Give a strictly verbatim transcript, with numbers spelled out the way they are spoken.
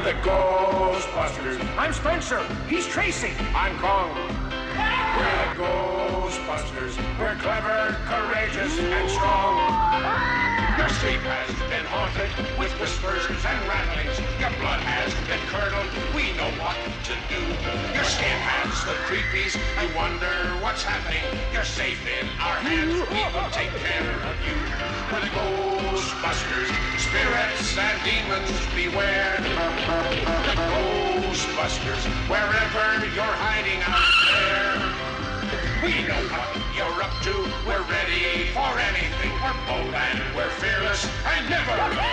the Ghostbusters. I'm Spencer. He's Tracy. I'm Kong. We're the Ghostbusters. We're clever, courageous, and strong. Your street has been haunted with whispers and rattlings. Your blood has been curdled. We know what to do. Your skin has the creepies. You wonder what's happening. You're safe in our hands. We will take care of you. We're the Ghostbusters. Spirits and demons, beware. The Ghostbusters. Wherever you're hiding out there. We know what you're up to. We're ready for anything. We're bold and we're fearless and never